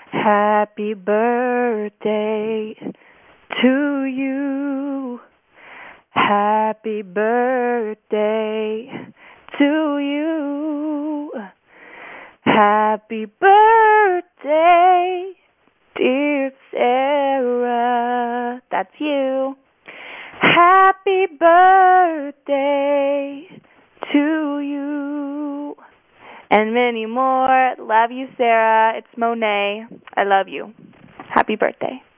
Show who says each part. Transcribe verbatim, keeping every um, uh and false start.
Speaker 1: Happy birthday to you. Happy birthday to you. Happy birthday, dear Sarah. That's you. Happy birthday to you. And many more. Love you, Sarah. It's Monet. I love you. Happy birthday.